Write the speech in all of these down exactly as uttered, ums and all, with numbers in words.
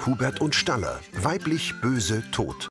Hubert und Staller, weiblich, böse, tot.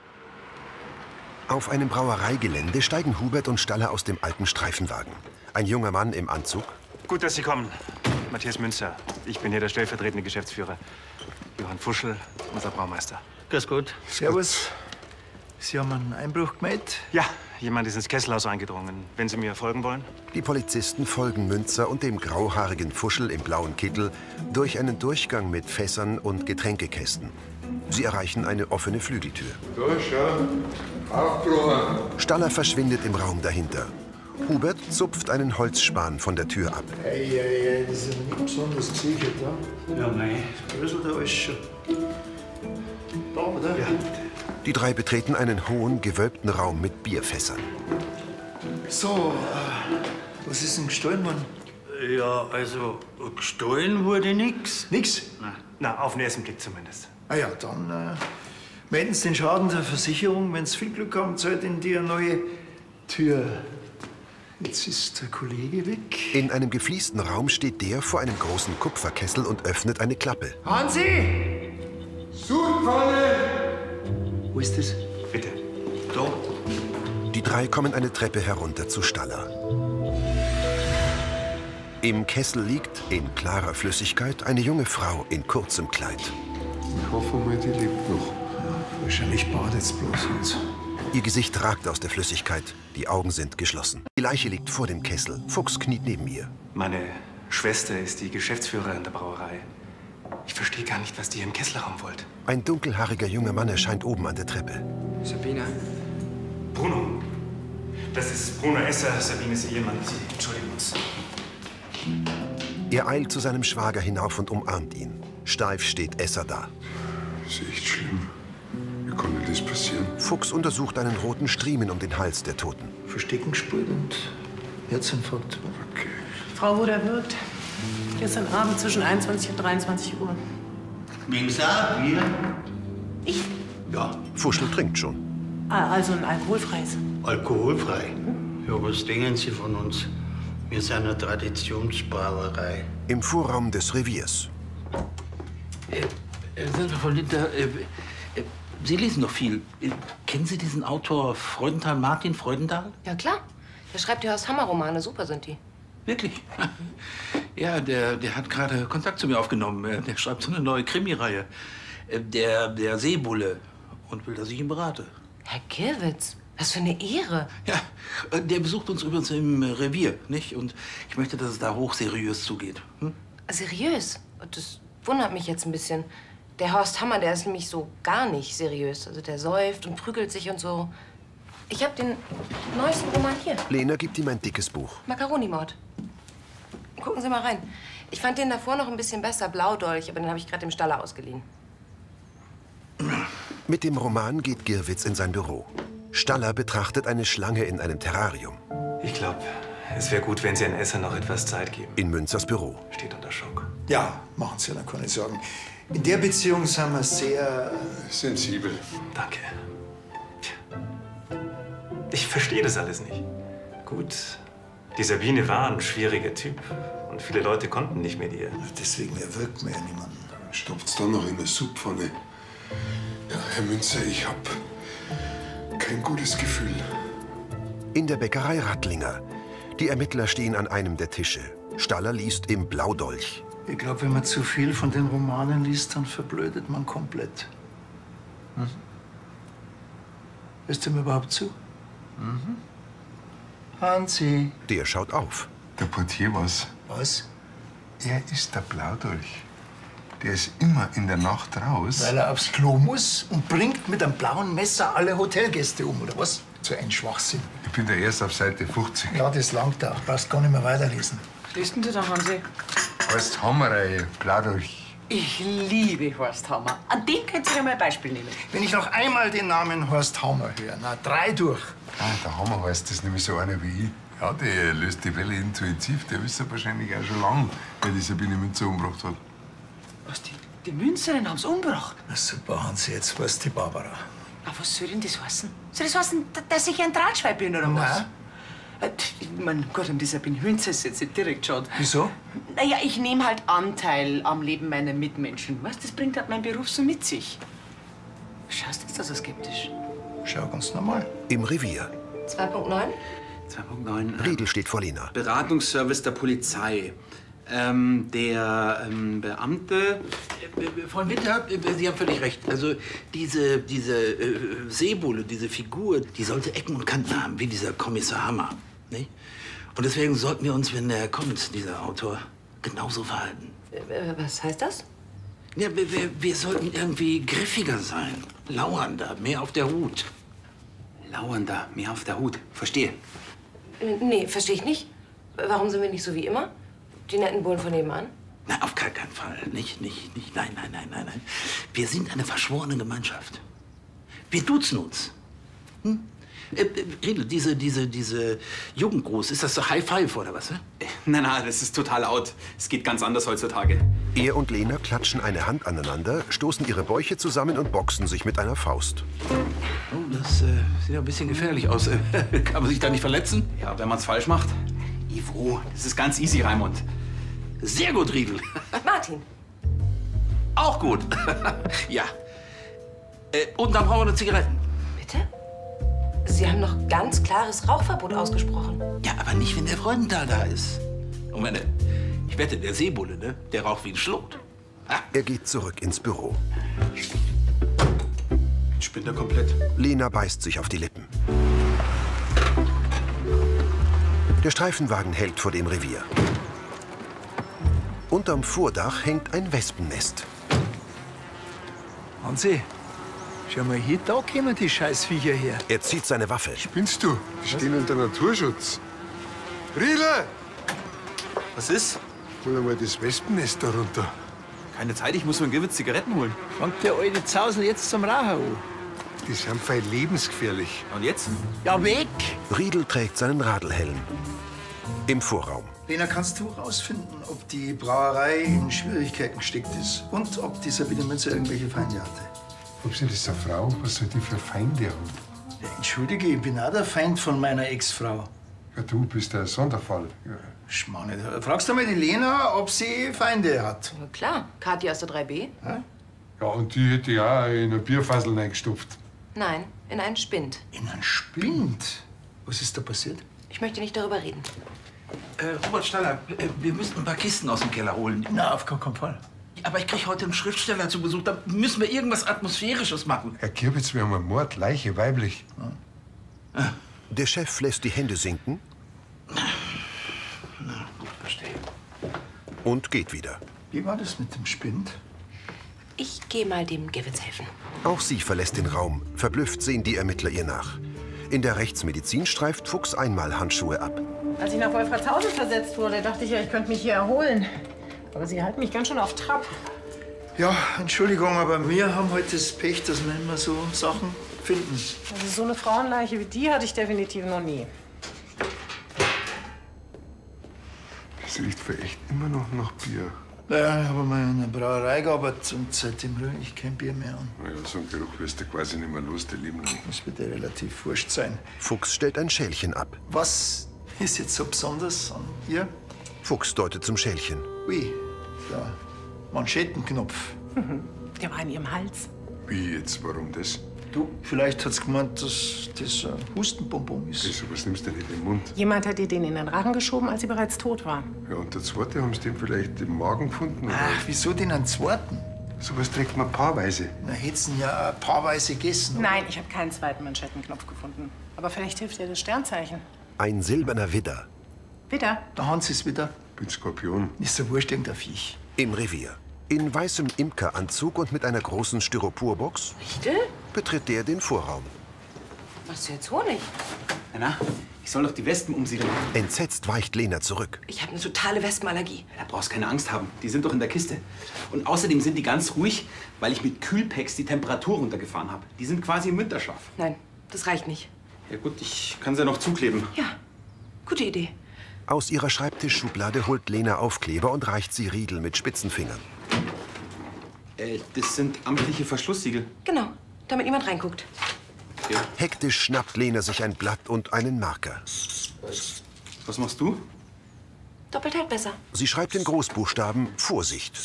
Auf einem Brauereigelände steigen Hubert und Staller aus dem alten Streifenwagen. Ein junger Mann im Anzug. Gut, dass Sie kommen. Matthias Münzer. Ich bin hier der stellvertretende Geschäftsführer. Johann Fuschel, unser Braumeister. Grüß Gott. Servus. Sie haben einen Einbruch gemeldet? Ja, jemand ist ins Kesselhaus eingedrungen. Wenn Sie mir folgen wollen? Die Polizisten folgen Münzer und dem grauhaarigen Fuschel im blauen Kittel durch einen Durchgang mit Fässern und Getränkekästen. Sie erreichen eine offene Flügeltür. Da, schau. Aufbruchen. Staller verschwindet im Raum dahinter. Hubert zupft einen Holzspan von der Tür ab. Ei, ei, ei, das ist nicht besonders gesichert, ja? Ja, mei. Das Brösel da alles schon. Da, oder? Ja. Die drei betreten einen hohen, gewölbten Raum mit Bierfässern. So, äh, was ist denn gestohlen worden? Ja, also gestohlen wurde nix. Nix? Na, auf den ersten Blick zumindest. Ah ja, dann äh, melden Sie den Schaden der Versicherung. Wenn Sie viel Glück haben, zahlt Ihnen die eine neue Tür. Jetzt ist der Kollege weg. In einem gefliesten Raum steht der vor einem großen Kupferkessel und öffnet eine Klappe. Hansi! Sudpfanne! Wo ist das? Bitte. Da. Die drei kommen eine Treppe herunter zu Staller. Im Kessel liegt, in klarer Flüssigkeit, eine junge Frau in kurzem Kleid. Ich hoffe mal, die lebt noch. Ja, wahrscheinlich badet es bloß jetzt. Ihr Gesicht ragt aus der Flüssigkeit, die Augen sind geschlossen. Die Leiche liegt vor dem Kessel. Fuchs kniet neben ihr. Meine Schwester ist die Geschäftsführerin der Brauerei. Ich verstehe gar nicht, was die im Kesselraum wollt. Ein dunkelhaariger junger Mann erscheint oben an der Treppe. Sabine. Bruno. Das ist Bruno Esser, Sabines Ehemann. Sie entschuldigen uns. Er eilt zu seinem Schwager hinauf und umarmt ihn. Steif steht Esser da. Das ist echt schlimm. Wie konnte das passieren? Fuchs untersucht einen roten Striemen um den Hals der Toten. Verstecken gespült und Herzinfarkt. Okay. Frau wurde erwürgt. Gestern Abend zwischen einundzwanzig und dreiundzwanzig Uhr. Wem sah wir? Ich? Ja, Fuschel trinkt schon. Ah, also ein alkoholfreies. alkoholfrei. Ja, was denken Sie von uns? Wir sind eine Traditionsbrauerei. Im Vorraum des Reviers. Äh, Frau Linter, äh, äh, Sie lesen doch viel. Äh, kennen Sie diesen Autor Freudenthal, Martin Freudenthal? Ja, klar. Der schreibt die Horst Hammer-Romane. Super sind die. Wirklich? Ja, der, der hat gerade Kontakt zu mir aufgenommen. Äh, Der schreibt so eine neue Krimireihe. Äh, Der, der Seebulle. Und will, dass ich ihn berate. Herr Gierwitz, was für eine Ehre. Ja, äh, der besucht uns übrigens im äh, Revier, nicht? Und ich möchte, dass es da hochseriös zugeht. Hm? Seriös? Das wundert mich jetzt ein bisschen. Der Horst Hammer, der ist nämlich so gar nicht seriös. Also der säuft und prügelt sich und so. Ich habe den neuesten Roman hier. Lena gibt ihm ein dickes Buch. Makaronimord. Gucken Sie mal rein. Ich fand den davor noch ein bisschen besser, Blaudolch, aber den habe ich gerade im Staller ausgeliehen. Mit dem Roman geht Gierwitz in sein Büro. Staller betrachtet eine Schlange in einem Terrarium. Ich glaube, es wäre gut, wenn Sie Herrn Esser noch etwas Zeit geben. In Münzers Büro. Steht unter Schock. Ja, machen Sie, dann kann ich sagen. In der Beziehung sind wir sehr... Sensibel. Danke. Tja. Ich verstehe das alles nicht. Gut, die Sabine war ein schwieriger Typ. Und viele Leute konnten nicht mit ihr. Deswegen erwürgt man ja niemanden. Stopft's dann noch in der Sudpfanne. Ja, Herr Münzer, ich hab kein gutes Gefühl. In der Bäckerei Rattlinger. Die Ermittler stehen an einem der Tische. Staller liest im Blaudolch. Ich glaube, wenn man zu viel von den Romanen liest, dann verblödet man komplett. Mhm. Hörst du mir überhaupt zu? Mhm. Hansi. Der schaut auf. Der Portier was? Was? Er ist der Blaudolch. Der ist immer in der Nacht raus. Weil er aufs Klo muss und bringt mit einem blauen Messer alle Hotelgäste um, oder was? So ein Schwachsinn. Ich bin da erst auf Seite fünfzig. Ja, das langt auch. Brauchst gar nicht mehr weiterlesen. Was liest denn du da, Hansi? Heißt Hammerei, Blaudolch. Ich liebe Horst Hammer. An dem könnt ihr ja mal ein Beispiel nehmen. Wenn ich noch einmal den Namen Horst Hammer höre, na, drei durch. Ah, der Hammer heißt das nämlich so einer wie ich. Ja, der löst die Welle intuitiv. Der wüsste wahrscheinlich auch schon lange, wer die Sabine Münzer umgebracht hat. Was, die, die Münzerin haben's umgebracht? Na super, Hansi, jetzt weiß die Barbara. Aber was soll denn das heißen? Soll das heißen, dass ich ein Drahtschwein bin, oder was? Nein, Mein Gott, um die Sabine Münzer ist jetzt nicht direkt schade. Wieso? Naja, ich nehme halt Anteil am Leben meiner Mitmenschen. Was, das bringt halt mein Beruf so mit sich. Schaust du jetzt da so skeptisch? Schau ganz normal. Im Revier. zwei Punkt neun? zwei Punkt neun. Riedel steht vor Lena. Beratungsservice der Polizei. Ähm, der ähm, Beamte... Äh, Frau Winter, äh, Sie haben völlig recht. Also diese, diese äh, Seebulle, diese Figur, die sollte Ecken und Kanten haben, wie dieser Kommissar Hammer. Ne? Und deswegen sollten wir uns, wenn der kommt, dieser Autor, genauso verhalten. Äh, was heißt das? Ja, wir, wir, wir sollten irgendwie griffiger sein, lauernder, mehr auf der Hut. Lauernder, mehr auf der Hut. Verstehe. Äh, nee, verstehe ich nicht. Warum sind wir nicht so wie immer? Die netten Bullen von nebenan? Na, auf gar keinen Fall. Nicht, nicht, nicht. Nein, nein, nein, nein, nein. Wir sind eine verschworene Gemeinschaft. Wir duzen uns. Hm? Äh, äh, Riedel, diese, diese, diese Jugendgruß, ist das so High Five oder was? Ne? Nein, nein, das ist total out. Es geht ganz anders heutzutage. Er und Lena klatschen eine Hand aneinander, stoßen ihre Bäuche zusammen und boxen sich mit einer Faust. Oh, das äh, sieht ja ein bisschen gefährlich aus. Kann man sich da nicht verletzen? Ja, wenn man es falsch macht. Ivo, das ist ganz easy, Raimund. Sehr gut, Riedel. Martin. Auch gut. Ja. Äh, und dann brauchen wir noch Zigaretten. Bitte? Sie haben noch ganz klares Rauchverbot ausgesprochen. Ja, aber nicht, wenn der Freudenthal da ist. Und meine, ich wette, der Seebulle, ne, der raucht wie ein Schlot. Ah. Er geht zurück ins Büro. Jetzt spinnt er komplett. Lena beißt sich auf die Lippen. Der Streifenwagen hält vor dem Revier. Unterm Vordach hängt ein Wespennest. Hansi, schau mal, hier, da kommen die Scheißviecher her. Er zieht seine Waffe. Spinnst du? Die stehen unter Naturschutz. Riedel! Was ist? Hol einmal das Wespennest da runter. Keine Zeit, ich muss mir ein Gewitz Zigaretten holen. Fangt der alte Zausel jetzt zum Rauchen an? Die sind voll lebensgefährlich. Und jetzt? Ja, weg! Riedel trägt seinen Radlhelm. Im Vorraum. Lena, kannst du rausfinden, ob die Brauerei in Schwierigkeiten gesteckt ist und ob die Sabine Münzer irgendwelche Feinde hatte? Ob sie das eine Frau? Was soll die für Feinde haben? Ja, entschuldige, ich bin auch der Feind von meiner Ex-Frau. Ja, du bist ein Sonderfall. Ja. Schmarrn, fragst du mal die Lena, ob sie Feinde hat? Na klar, Kathi aus der drei B? Ja? Ja, und die hätte ich auch in eine Bierfassel reingestopft. Nein, in einen Spind. In einen Spind? Was ist da passiert? Ich möchte nicht darüber reden. Äh, Robert Staller, äh, wir müssen ein paar Kisten aus dem Keller holen. Na, auf gar keinen Fall. Aber ich krieg heute einen Schriftsteller zu Besuch. Da müssen wir irgendwas Atmosphärisches machen. Herr Kirbitz, wir haben einen Mord, Leiche, weiblich. Ja. Der Chef lässt die Hände sinken. Na, gut, verstehe. Und geht wieder. Wie war das mit dem Spind? Ich gehe mal dem Gewitz helfen. Auch sie verlässt den Raum. Verblüfft sehen die Ermittler ihr nach. In der Rechtsmedizin streift Fuchs einmal Handschuhe ab. Als ich nach Wolfratshausen versetzt wurde, dachte ich ja, ich könnte mich hier erholen. Aber Sie halten mich ganz schön auf Trab. Ja, Entschuldigung, aber wir haben heute das Pech, dass wir immer so Sachen finden. Also so eine Frauenleiche wie die hatte ich definitiv noch nie. Es riecht für echt immer noch nach Bier. Ja, ich habe mal in einer Brauerei gearbeitet und seitdem rühre ich kein Bier mehr an. Na ja, so einen Geruch wirst du quasi nicht mehr los, der Leben lang. Das wird ja relativ wurscht sein. Fuchs stellt ein Schälchen ab. Was ist jetzt so besonders an ihr? Fuchs deutet zum Schälchen. Ui, der Manschettenknopf. Der war in ihrem Hals. Wie jetzt? Warum das? Du, vielleicht hat's gemeint, dass das ein Hustenbonbon ist. Das, sowas nimmst du nicht in den Mund. Jemand hat ihr den in den Rachen geschoben, als sie bereits tot war. Ja, und der zweite, haben sie den vielleicht im Magen gefunden? Oder? Ach, wieso den einen zweiten? Sowas trägt man paarweise. Na, hätt's ihn ja paarweise gegessen. Oder? Nein, ich habe keinen zweiten Manschettenknopf gefunden. Aber vielleicht hilft ihr das Sternzeichen. Ein silberner Widder. Wieder? Der Hans ist wieder. Ich bin Skorpion. Ist so wurscht, irgendein Viech. Im Revier. In weißem Imkeranzug und mit einer großen Styroporbox Riedel? betritt der den Vorraum. Machst du jetzt Honig? Na, na, ich soll doch die Wespen umsiedeln. Entsetzt weicht Lena zurück. Ich habe eine totale Wespenallergie. Da brauchst keine Angst haben. Die sind doch in der Kiste. Und außerdem sind die ganz ruhig, weil ich mit Kühlpacks die Temperatur runtergefahren habe. Die sind quasi im Winterschlaf. Nein, das reicht nicht. Ja gut, ich kann sie ja noch zukleben. Ja, gute Idee. Aus ihrer Schreibtischschublade holt Lena Aufkleber und reicht sie Riedel mit spitzen Fingern. Äh, das sind amtliche Verschlusssiegel. Genau, damit niemand reinguckt. Ja. Hektisch schnappt Lena sich ein Blatt und einen Marker. Was machst du? Doppelt hält besser. Sie schreibt in Großbuchstaben Vorsicht.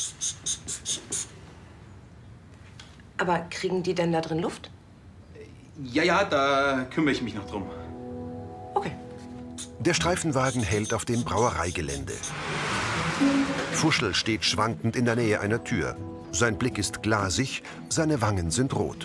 Aber kriegen die denn da drin Luft? Ja, ja, da kümmere ich mich noch drum. Okay. Der Streifenwagen hält auf dem Brauereigelände. Fuschel steht schwankend in der Nähe einer Tür. Sein Blick ist glasig, seine Wangen sind rot.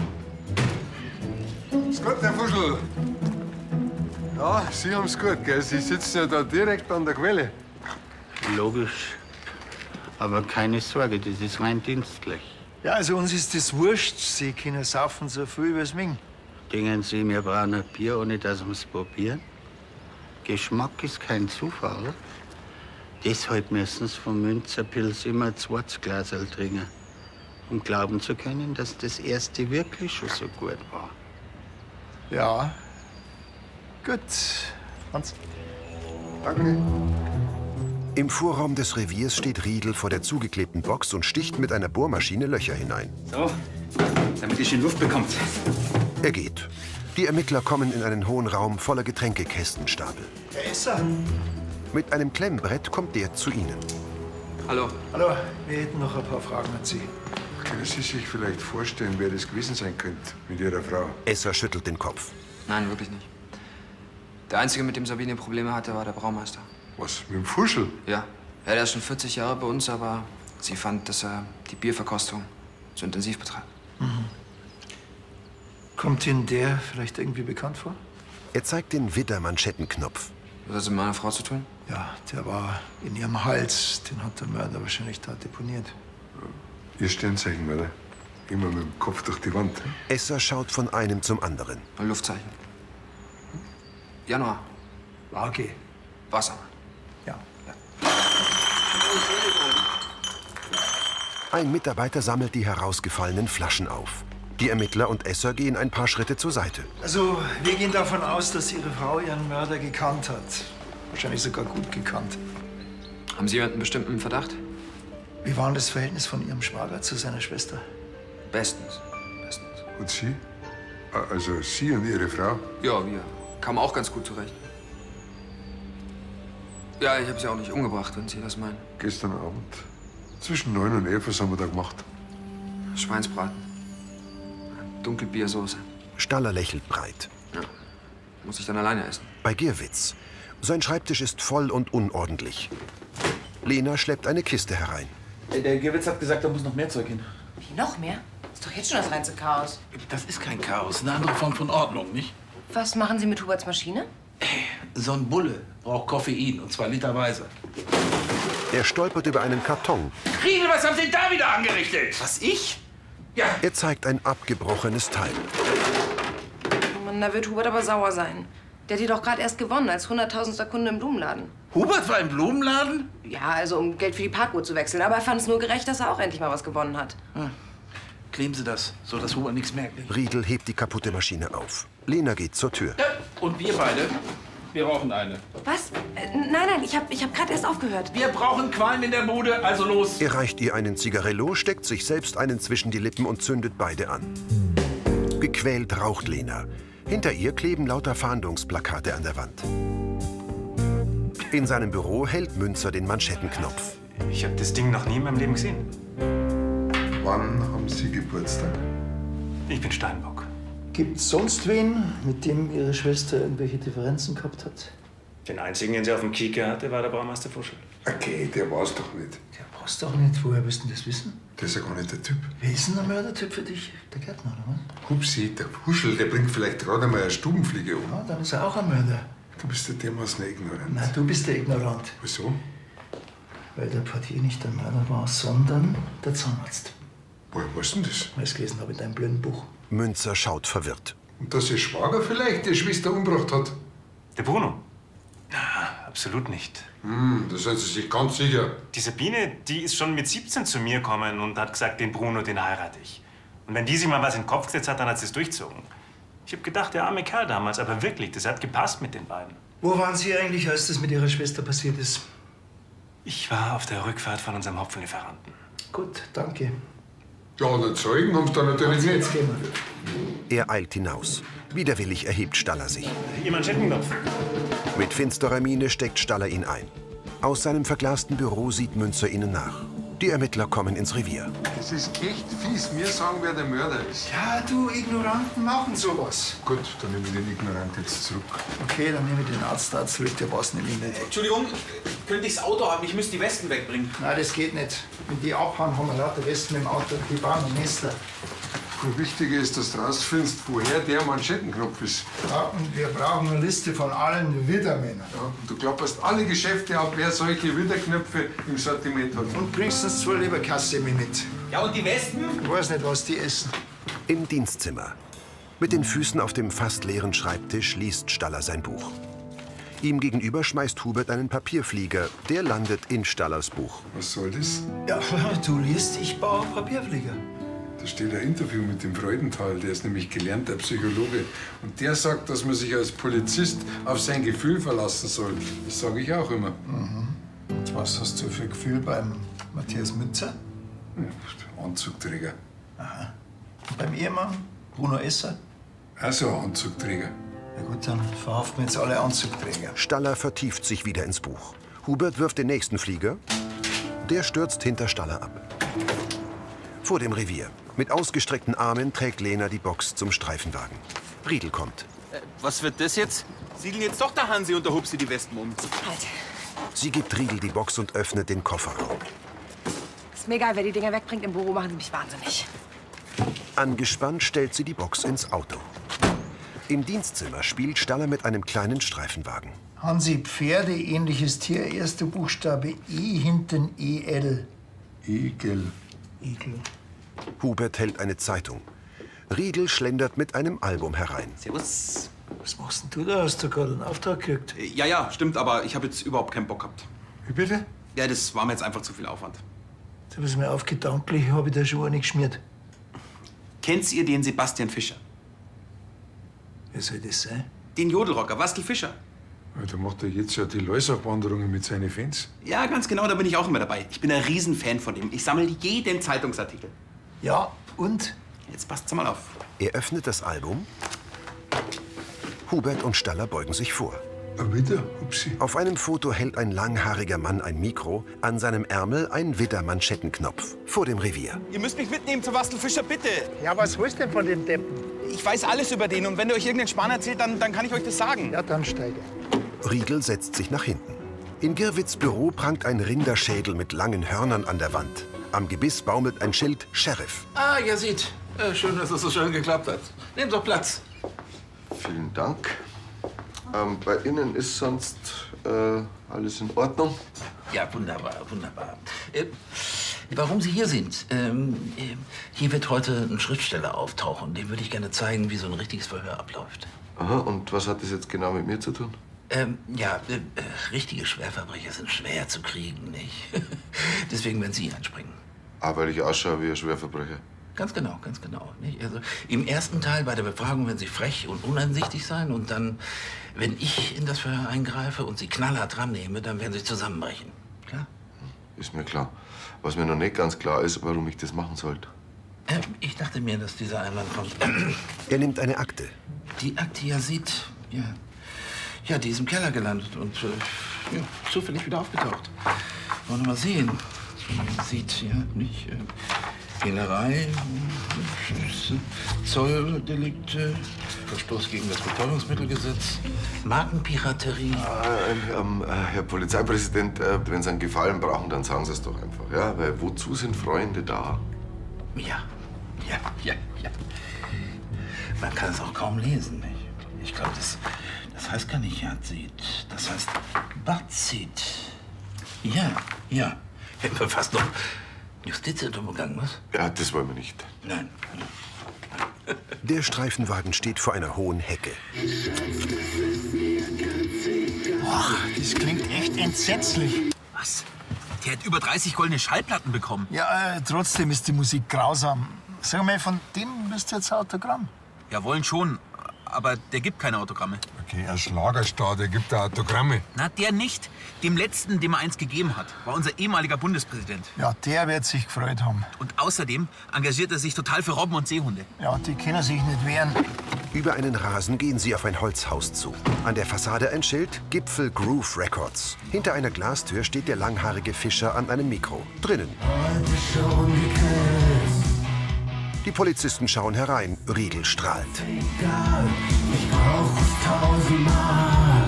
Ist gut, Herr Fuschel. Ja, Sie haben's gut, gell? Sie sitzen ja da direkt an der Quelle. Logisch. Aber keine Sorge, das ist rein dienstlich. Ja, also uns ist das wurscht. Sie können saufen so viel, wie es mögen. Denken Sie, wir brauchen ein Bier, ohne dass wir es probieren? Geschmack ist kein Zufall. Deshalb müssen Sie vom Münzerpilz immer ein zweites Glasl trinken, um glauben zu können, dass das erste wirklich schon so gut war. Ja. Gut. Hans. Danke. Im Vorraum des Reviers steht Riedl vor der zugeklebten Box und sticht mit einer Bohrmaschine Löcher hinein. So, damit ihr schön Luft bekommt. Er geht. Die Ermittler kommen in einen hohen Raum voller Getränkekästenstapel. Wer ist er? Mit einem Klemmbrett kommt der zu ihnen. Hallo. Hallo, wir hätten noch ein paar Fragen an Sie. Können Sie sich vielleicht vorstellen, wer das gewesen sein könnte mit Ihrer Frau? Esser schüttelt den Kopf. Nein, wirklich nicht. Der Einzige, mit dem Sabine Probleme hatte, war der Braumeister. Was, mit dem Fuschel? Ja. Ja, der ist schon vierzig Jahre bei uns, aber sie fand, dass er die Bierverkostung zu intensiv betreibt. Mhm. Kommt Ihnen der vielleicht irgendwie bekannt vor? Er zeigt den Widder-Manschettenknopf. Was hat das mit meiner Frau zu tun? Ja, der war in ihrem Hals. Den hat der Mörder wahrscheinlich da deponiert. Ihr Sternzeichen, oder? Immer mit dem Kopf durch die Wand. Esser schaut von einem zum anderen. Ein Luftzeichen. Januar. Waage. Wasser. Ja. Ein Mitarbeiter sammelt die herausgefallenen Flaschen auf. Die Ermittler und Esser gehen ein paar Schritte zur Seite. Also, wir gehen davon aus, dass Ihre Frau Ihren Mörder gekannt hat. Wahrscheinlich sogar gut gekannt. Haben Sie jemanden bestimmten Verdacht? Wie war denn das Verhältnis von Ihrem Schwager zu seiner Schwester? Bestens. Bestens. Und Sie? Also Sie und Ihre Frau? Ja, wir kamen auch ganz gut zurecht. Ja, ich habe sie auch nicht umgebracht, wenn Sie das meinen. Gestern Abend. Zwischen neun und elf, was haben wir da gemacht? Schweinsbraten. Dunkelbiersoße. Staller lächelt breit. Ja. Muss ich dann alleine essen? Bei Gierwitz. Sein Schreibtisch ist voll und unordentlich. Lena schleppt eine Kiste herein. Der Gewitz hat gesagt, da muss noch mehr Zeug hin. Wie, noch mehr? Ist doch jetzt schon das reinste Chaos. Das ist kein Chaos, eine andere Form von Ordnung, nicht? Was machen Sie mit Huberts Maschine? So ein Bulle braucht Koffein, und zwar literweise. Er stolpert über einen Karton. Riedl, was haben Sie da wieder angerichtet? Was, ich? Ja. Er zeigt ein abgebrochenes Teil. Oh Mann, da wird Hubert aber sauer sein. Der hat die doch gerade erst gewonnen, als hunderttausendster Kunde im Blumenladen. Hubert war im Blumenladen? Ja, also um Geld für die Parkuhr zu wechseln. Aber er fand es nur gerecht, dass er auch endlich mal was gewonnen hat. Hm. Kleben Sie das, so dass Hubert nichts merkt. Nicht? Riedl hebt die kaputte Maschine auf. Lena geht zur Tür. Ja, und wir beide, wir brauchen eine. Was? Äh, nein, nein, ich habe ich hab gerade erst aufgehört. Wir brauchen Qualm in der Bude, also los. Er reicht ihr einen Zigarillo, steckt sich selbst einen zwischen die Lippen und zündet beide an. Gequält raucht Lena. Hinter ihr kleben lauter Fahndungsplakate an der Wand. In seinem Büro hält Münzer den Manschettenknopf. Ich habe das Ding noch nie in meinem Leben gesehen. Wann haben Sie Geburtstag? Ich bin Steinbock. Gibt's sonst wen, mit dem Ihre Schwester irgendwelche Differenzen gehabt hat? Den einzigen, den sie auf dem Kieker hatte, war der Braumeister Fuschel. Okay, der war's doch nicht. Der war's doch nicht. Woher willst du denn das wissen? Der ist ja gar nicht der Typ. Wer ist denn der Mördertyp für dich? Der Gärtner, oder was? Hupsi, der Fuschel, der bringt vielleicht gerade mal eine Stubenfliege um. Ja, dann ist er auch ein Mörder. Du bist ja dermaßen ignorant. Nein, du bist der Ignorant. Wieso? Weil der Portier nicht der Mörder war, sondern der Zahnarzt. Woher weißt du denn das? Weil ich es gelesen habe in deinem blöden Buch. Münzer schaut verwirrt. Und dass ihr Schwager vielleicht die Schwester umgebracht hat? Der Bruno? Na, absolut nicht. Hm, da sind Sie sich ganz sicher. Die Sabine, die ist schon mit siebzehn zu mir gekommen und hat gesagt, den Bruno, den heirate ich. Und wenn die sich mal was in den Kopf gesetzt hat, dann hat sie es durchzogen. Ich habe gedacht, der arme Kerl damals, aber wirklich, das hat gepasst mit den beiden. Wo waren Sie eigentlich, als das mit Ihrer Schwester passiert ist? Ich war auf der Rückfahrt von unserem Hopfenlieferanten. Gut, danke. Ja, und Zeugen haben Sie da natürlich nicht. Jetzt gehen wir. Er eilt hinaus. Widerwillig erhebt Staller sich. Ihr Manschettenknopf. Mit finsterer Miene steckt Staller ihn ein. Aus seinem verglasten Büro sieht Münzer ihnen nach. Die Ermittler kommen ins Revier. Es ist echt fies. Wir sagen, wer der Mörder ist. Ja, du, Ignoranten machen sowas. Gut, dann nehme ich den Ignorant jetzt zurück. Okay, dann nehme ich den Arzt da zurück, der passt nämlich nicht. Entschuldigung, könnte ich das Auto haben? Ich müsste die Westen wegbringen. Nein, das geht nicht. Wenn die abhauen, haben wir lauter Westen mit dem Auto. Die bauen ein Nester. Viel wichtiger ist, dass du rausfindest, woher der Manschettenknopf ist. Ja, und wir brauchen eine Liste von allen Widdermännern. Ja, und du klapperst alle Geschäfte ab, wer solche Widderknöpfe im Sortiment hat. Und bringst uns zwei Leberkasse mit. Ja, und die Westen? Ich weiß nicht, was die essen. Im Dienstzimmer. Mit den Füßen auf dem fast leeren Schreibtisch liest Staller sein Buch. Ihm gegenüber schmeißt Hubert einen Papierflieger. Der landet in Stallers Buch. Was soll das? Ja, du liest, ich baue Papierflieger. Da steht ein Interview mit dem Freudenthal, der ist nämlich gelernter Psychologe. Und der sagt, dass man sich als Polizist auf sein Gefühl verlassen soll. Das sage ich auch immer. Mhm. Und was hast du für ein Gefühl beim Matthias Münzer? Ja, Anzugträger. Aha. Und beim Ehemann, Bruno Esser? Also Anzugträger. Na gut, dann verhaften wir jetzt alle Anzugträger. Staller vertieft sich wieder ins Buch. Hubert wirft den nächsten Flieger. Der stürzt hinter Staller ab. Vor dem Revier. Mit ausgestreckten Armen trägt Lena die Box zum Streifenwagen. Riedel kommt. Äh, was wird das jetzt? Siedeln jetzt doch der Hansi und der Hupsi die Wespen um. Halt. Sie gibt Riedel die Box und öffnet den Kofferraum. Ist mir egal, wer die Dinger wegbringt. Im Büro machen sie mich wahnsinnig. Angespannt stellt sie die Box ins Auto. Im Dienstzimmer spielt Staller mit einem kleinen Streifenwagen. Hansi, Pferde, ähnliches Tier, erster Buchstabe E hinten E L. Egel. Igel. Hubert hält eine Zeitung. Riedel schlendert mit einem Album herein. Servus. Was machst denn du da? Hast du gerade einen Auftrag gekriegt? Ja, ja, stimmt, aber ich habe jetzt überhaupt keinen Bock gehabt. Wie bitte? Ja, das war mir jetzt einfach zu viel Aufwand. Du bist mir aufgedanklich, habe ich da schon eine geschmiert. Kennt ihr den Sebastian Fischer? Wer soll das sein? Den Jodelrocker, Wastel Fischer. Ja, der macht ja jetzt ja die Loisach-Wanderungen mit seinen Fans. Ja, ganz genau, da bin ich auch immer dabei. Ich bin ein Riesenfan von ihm. Ich sammle jeden Zeitungsartikel. Ja, und? Jetzt passt's mal auf. Er öffnet das Album. Hubert und Staller beugen sich vor. Wieder, Hupsi. Auf einem Foto hält ein langhaariger Mann ein Mikro, an seinem Ärmel ein Widder-Manschettenknopf, vor dem Revier. Ihr müsst mich mitnehmen zu Wastel Fischer, bitte. Ja, was willst du denn von den Deppen? Ich weiß alles über den und wenn ihr euch irgendeinen Schmarrn erzählt, dann, dann kann ich euch das sagen. Ja, dann steige. Riedel setzt sich nach hinten. In Girwitz' Büro prangt ein Rinderschädel mit langen Hörnern an der Wand. Am Gebiss baumelt ein Schild Sheriff. Ah, ihr seht. Äh, schön, dass es so schön geklappt hat. Nehmt doch Platz. Vielen Dank. Ähm, bei Ihnen ist sonst äh, alles in Ordnung? Ja, wunderbar, wunderbar. Äh, warum Sie hier sind? Ähm, äh, hier wird heute ein Schriftsteller auftauchen. Dem würde ich gerne zeigen, wie so ein richtiges Verhör abläuft. Aha, und was hat das jetzt genau mit mir zu tun? Ähm, ja, äh, äh, richtige Schwerverbrecher sind schwer zu kriegen, nicht? Deswegen werden Sie einspringen. Ah, weil ich ausschaue wie ein Schwerverbrecher. Ganz genau, ganz genau. Nicht? Also, im ersten Teil bei der Befragung werden Sie frech und uneinsichtig sein. Und dann, wenn ich in das Verhör eingreife und Sie knallhart dran nehme, dann werden Sie zusammenbrechen. Klar? Ist mir klar. Was mir noch nicht ganz klar ist, warum ich das machen sollte. Äh, ich dachte mir, dass dieser Einwand kommt. Er nimmt eine Akte. Die Akte ja sieht, ja, ja, die ist im Keller gelandet und äh, ja, zufällig wieder aufgetaucht. Wollen wir mal sehen. Sieht, ja, nicht. Äh, Hehlerei, Zolldelikte, Verstoß gegen das Betäubungsmittelgesetz, Markenpiraterie. Ah, ähm, äh, Herr Polizeipräsident, äh, wenn Sie einen Gefallen brauchen, dann sagen Sie es doch einfach. Ja? Weil wozu sind Freunde da? Ja, ja, ja, ja. Man kann es auch kaum lesen, nicht? Ich glaube, das, das heißt gar nicht Jazid. Das heißt Bazid. Ja, ja. Hätten wir fast noch Justizirrtum begangen, was? Ja, das wollen wir nicht. Nein. Der Streifenwagen steht vor einer hohen Hecke. Ach, das klingt echt entsetzlich. Was? Der hat über dreißig goldene Schallplatten bekommen. Ja, äh, trotzdem ist die Musik grausam. Sag mal, von dem bist du jetzt Autogramm. Ja, wollen schon. aber der gibt keine Autogramme. Okay, ein Schlagerstar, der gibt da Autogramme. Na, der nicht. Dem letzten, dem er eins gegeben hat, war unser ehemaliger Bundespräsident. Ja, der wird sich gefreut haben. Und außerdem engagiert er sich total für Robben und Seehunde. Ja, die können sich nicht wehren. Über einen Rasen gehen sie auf ein Holzhaus zu. An der Fassade ein Schild, Gipfel Groove Records. Hinter einer Glastür steht der langhaarige Fischer an einem Mikro. Drinnen. Die Polizisten schauen herein. Riedl strahlt. Egal, ich brauch es tausendmal.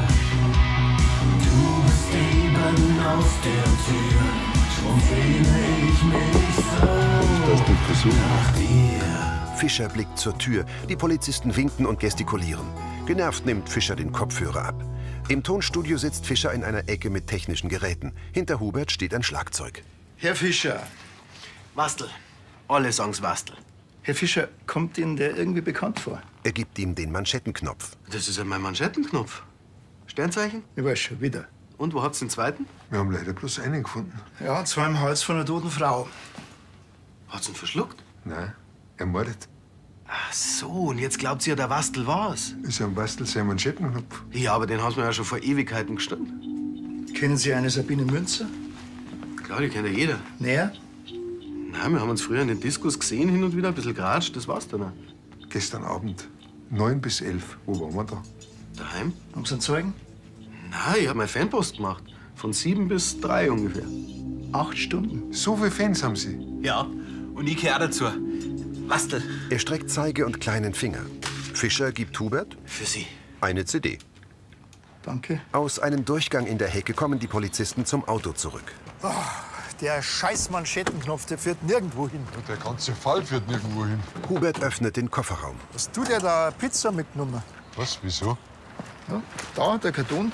Du bist eben aus der Tür. Schon sehne ich mich so Das du versuchst. Nach dir. Fischer blickt zur Tür. Die Polizisten winken und gestikulieren. Genervt nimmt Fischer den Kopfhörer ab. Im Tonstudio sitzt Fischer in einer Ecke mit technischen Geräten. Hinter Hubert steht ein Schlagzeug. Herr Fischer. Wastel. Alle sagen's Wastel. Herr Fischer, kommt Ihnen der irgendwie bekannt vor? Er gibt ihm den Manschettenknopf. Das ist ja mein Manschettenknopf. Sternzeichen? Ich weiß schon, wieder. Und wo habt's den zweiten? Wir haben leider bloß einen gefunden. Ja, zwar im Hals von einer toten Frau. Hat's ihn verschluckt? Nein, ermordet. Ach so, und jetzt glaubt ihr, der Wastel war's? Ist ja ein Wastel sein Manschettenknopf. Ja, aber den haben wir ja schon vor Ewigkeiten gestohlen. Kennen Sie eine Sabine Münzer? Klar, die kennt ja jeder. Näher? Nein, wir haben uns früher in den Diskos gesehen, hin und wieder ein bisschen geratscht, das war's dann auch. Gestern Abend, neun bis elf. Wo waren wir da? Daheim? Haben Sie einen Zeugen? Nein, ich hab meine Fanpost gemacht. Von sieben bis drei ungefähr. Acht Stunden? So viele Fans haben Sie? Ja, und ich gehöre auch dazu. Wastel. Er streckt Zeige und kleinen Finger. Fischer gibt Hubert Für Sie. eine C D. Danke. Aus einem Durchgang in der Hecke kommen die Polizisten zum Auto zurück. Oh, der scheiß Manschettenknopf, der führt nirgendwo hin. Der ganze Fall führt nirgendwo hin. Hubert öffnet den Kofferraum. Was tut der da Pizza mitgenommen? Was, wieso? Ja, da, der Karton.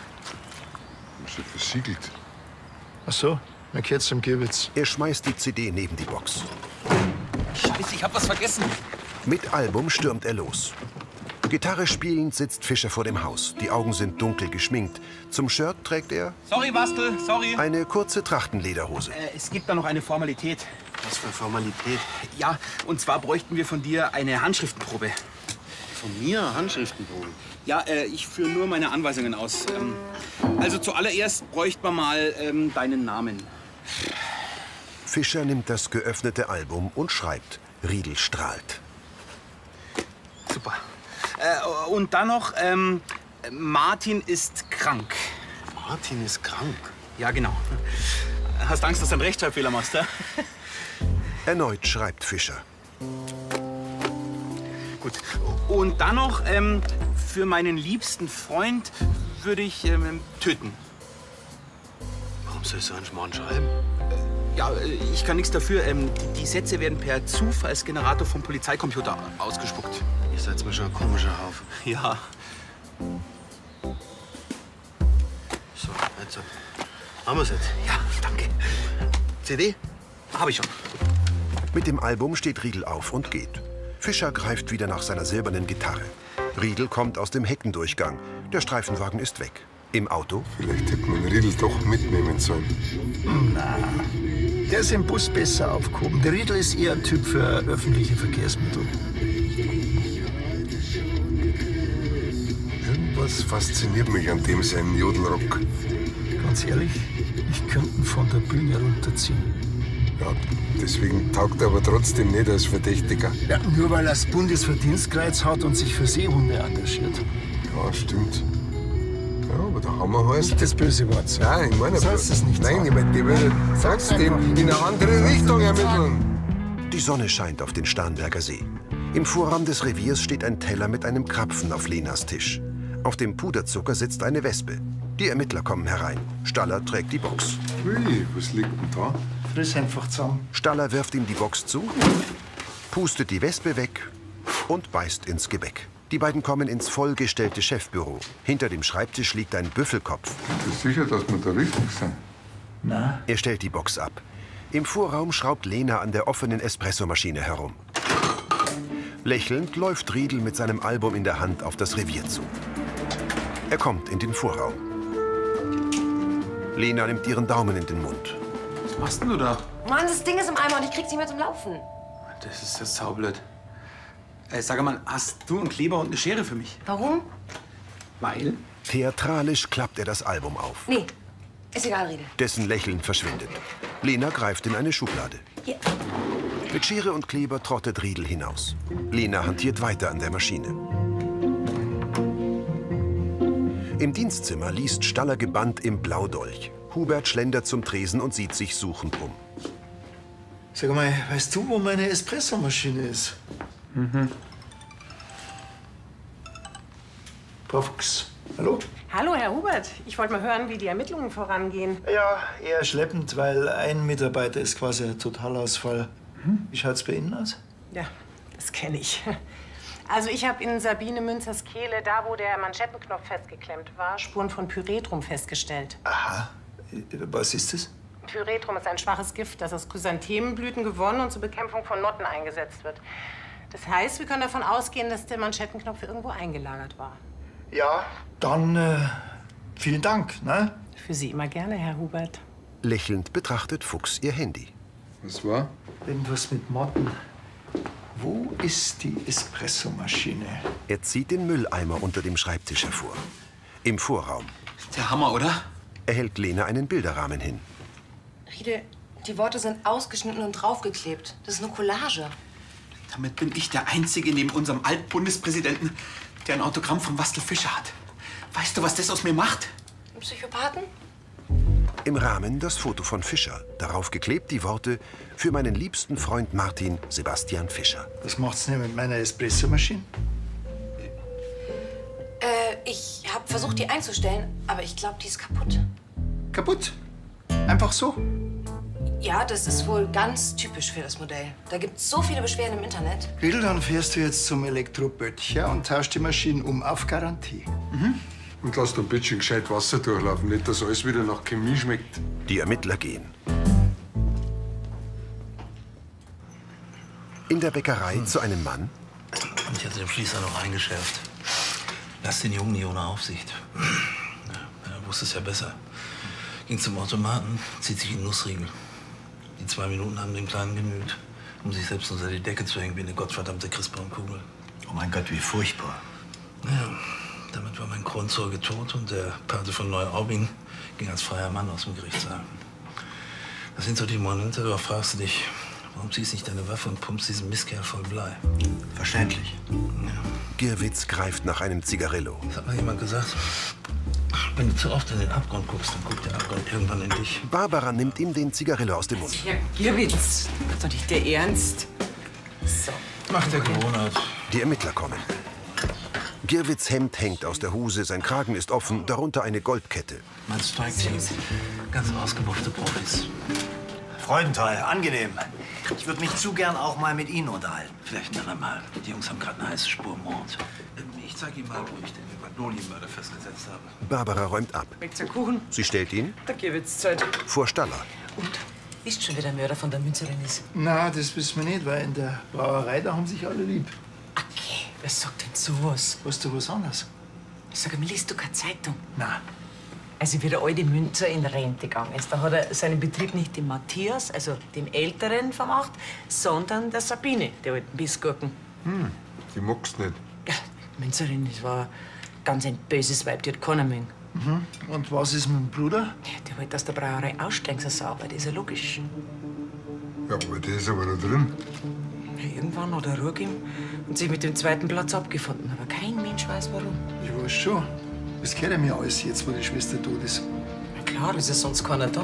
Ist ja versiegelt. Ach so, man gehört zum Gewitz. Er schmeißt die C D neben die Box. Scheiße, ich hab was vergessen. Mit Album stürmt er los. Gitarre spielend sitzt Fischer vor dem Haus. Die Augen sind dunkel geschminkt. Zum Shirt trägt er Sorry, Wastel, sorry. eine kurze Trachtenlederhose. Äh, es gibt da noch eine Formalität. Was für eine Formalität? Ja, und zwar bräuchten wir von dir eine Handschriftenprobe. Von mir Handschriftenprobe? Ja, äh, ich führe nur meine Anweisungen aus. Ähm, also zuallererst bräuchte man mal ähm, deinen Namen. Fischer nimmt das geöffnete Album und schreibt. Riedl strahlt. Super. Äh, und dann noch, ähm, Martin ist krank. Martin ist krank? Ja, genau. Hast Angst, dass du einen Rechtschreibfehler machst, ja? Erneut schreibt Fischer. Gut. Und dann noch, ähm, für meinen liebsten Freund würde ich ähm, töten. Warum soll ich so einen Schmarrn schreiben? Ja, ich kann nichts dafür. Ähm, die, die Sätze werden per Zufallsgenerator vom Polizeicomputer ausgespuckt. Ihr seid mir schon ein komischer Haufen. Ja. So, jetzt haben wir's jetzt. Ja, danke. C D? Hab ich schon. Mit dem Album steht Riedl auf und geht. Fischer greift wieder nach seiner silbernen Gitarre. Riedl kommt aus dem Heckendurchgang. Der Streifenwagen ist weg. Im Auto? Vielleicht hätte man Riedl doch mitnehmen sollen. Na, der ist im Bus besser aufgehoben. Der Riedl ist eher ein Typ für öffentliche Verkehrsmittel. Irgendwas fasziniert mich an dem seinen Jodelrock. Ganz ehrlich, ich könnte ihn von der Bühne runterziehen. Ja, deswegen taugt er aber trotzdem nicht als Verdächtiger. Ja, nur weil er das Bundesverdienstkreuz hat und sich für Seehunde engagiert. Ja, stimmt. Ja, aber der Hammer heißt... Nicht das böse Wort. Nein, ich meine... Du sollst es nicht Nein, sagen. ich meine, die würde trotzdem in eine andere Richtung ermitteln. Die Sonne scheint auf den Starnberger See. Im Vorraum des Reviers steht ein Teller mit einem Krapfen auf Lenas Tisch. Auf dem Puderzucker sitzt eine Wespe. Die Ermittler kommen herein. Staller trägt die Box. Ui, was liegt denn da? Friss einfach zusammen. Staller wirft ihm die Box zu, pustet die Wespe weg und beißt ins Gebäck. Die beiden kommen ins vollgestellte Chefbüro. Hinter dem Schreibtisch liegt ein Büffelkopf. Bist du sicher, dass wir da richtig sind? Na? Er stellt die Box ab. Im Vorraum schraubt Lena an der offenen Espressomaschine herum. Lächelnd läuft Riedl mit seinem Album in der Hand auf das Revier zu. Er kommt in den Vorraum. Lena nimmt ihren Daumen in den Mund. Was machst denn du da? Mann, das Ding ist im Eimer und ich krieg's nicht mehr zum Laufen. Das ist jetzt saublöd. Äh, sag mal, hast du einen Kleber und eine Schere für mich? Warum? Weil? Theatralisch klappt er das Album auf. Nee, ist egal, Riedel. Dessen Lächeln verschwindet. Lena greift in eine Schublade. Hier. Mit Schere und Kleber trottet Riedel hinaus. Lena hantiert weiter an der Maschine. Im Dienstzimmer liest Staller gebannt im Blaudolch. Hubert schlendert zum Tresen und sieht sich suchend um. Sag mal, weißt du, wo meine Espressomaschine ist? Mhm. Frau Fuchs, hallo? Hallo, Herr Hubert. Ich wollte mal hören, wie die Ermittlungen vorangehen. Ja, eher schleppend, weil ein Mitarbeiter ist quasi ein Totalausfall. Hm? Wie schaut's bei Ihnen aus? Ja, das kenne ich. Also ich habe in Sabine Münzers Kehle, da wo der Manschettenknopf festgeklemmt war, Spuren von Pyretrum festgestellt. Aha. Was ist das? Pyretrum ist ein schwaches Gift, das aus Chrysanthemenblüten gewonnen und zur Bekämpfung von Motten eingesetzt wird. Das heißt, wir können davon ausgehen, dass der Manschettenknopf irgendwo eingelagert war. Ja, dann äh, vielen Dank, ne? Für Sie immer gerne, Herr Hubert. Lächelnd betrachtet Fuchs ihr Handy. Was war? Irgendwas mit Motten. Wo ist die Espressomaschine? Er zieht den Mülleimer unter dem Schreibtisch hervor. Im Vorraum. Der Hammer, oder? Er hält Lena einen Bilderrahmen hin. Riedel, die Worte sind ausgeschnitten und draufgeklebt. Das ist eine Collage. Damit bin ich der Einzige neben unserem Altbundespräsidenten, der ein Autogramm von Wastel Fischer hat. Weißt du, was das aus mir macht? Ein Psychopathen? Im Rahmen das Foto von Fischer. Darauf geklebt die Worte: Für meinen liebsten Freund Martin, Sebastian Fischer. Was macht's denn mit meiner Espressomaschine? Äh, ich habe versucht, die einzustellen, aber ich glaube, die ist kaputt. Kaputt? Einfach so? Ja, das ist wohl ganz typisch für das Modell. Da gibt's so viele Beschwerden im Internet. Riedel, dann fährst du jetzt zum Elektroböttcher und tauschst die Maschine um auf Garantie. Mhm. Und lass da bitte gescheit Wasser durchlaufen, nicht, dass alles wieder nach Chemie schmeckt. Die Ermittler gehen. In der Bäckerei hm. zu einem Mann. Und ich hatte dem Schließer noch eingeschärft. Lass den Jungen nie ohne Aufsicht. Ja, er wusste es ja besser. Ging zum Automaten, zieht sich einen Nussriegel. Die zwei Minuten haben den Kleinen genügt, um sich selbst unter die Decke zu hängen wie eine gottverdammte Christbaumkugel. Oh mein Gott, wie furchtbar. Ja, damit war mein Kronzeuge tot und der Pate von Neuaubing ging als freier Mann aus dem Gerichtssaal. Das sind so die Momente, da fragst du dich, warum ziehst du nicht deine Waffe und pumpst diesen Mistkerl voll Blei? Verständlich. Ja. Girwitz greift nach einem Zigarillo. Das hat mal jemand gesagt. Wenn du zu oft in den Abgrund guckst, dann guckt der Abgrund irgendwann in dich. Barbara nimmt ihm den Zigarillo aus dem Mund. Herr Girwitz, das ist doch nicht der Ernst. So. Macht der Gewohnheit. Die Ermittler kommen. Girwitz' Hemd hängt aus der Hose, sein Kragen ist offen, darunter eine Goldkette. Mein Strike-Team, ganz ausgebuchte Profis. Freudenthal, angenehm. Ich würde mich zu gern auch mal mit Ihnen unterhalten. Vielleicht noch einmal. Die Jungs haben gerade eine heiße Spur Mord. Ich zeige Ihnen mal, wo ich den Magnolienmörder festgesetzt habe. Barbara räumt ab. Möcht's einen Kuchen? Sie stellt ihn Da Girwitz Zeit. vor Staller. Und? Ist schon wieder Mörder von der Münzerin ist? Na, das wissen wir nicht, weil in der Brauerei, da haben sich alle lieb. Okay, wer sagt denn sowas? Weißt du was anderes? Sag mal, liest du keine Zeitung? Na. Also wie der alte Münzer in Rente gegangen ist, da hat er seinen Betrieb nicht dem Matthias, also dem Älteren, vermacht, sondern der Sabine, der alten Bissgurken. Hm, die magst nicht. Ja, die Münzerin, das war ganz ein böses Weib, die hat keiner mögen. Mhm. Und was ist mit dem Bruder? Ja, der wollte aus der Brauerei aussteigen, so sauber, das ist ja logisch. Ja, aber der ist aber da drin. Ja, irgendwann hat er Ruhe gegeben und sich mit dem zweiten Platz abgefunden. Aber kein Mensch weiß, warum. Ich weiß schon. Das gehört ja mir alles, jetzt wo die Schwester tot ist. Na klar, ist ja sonst keiner da.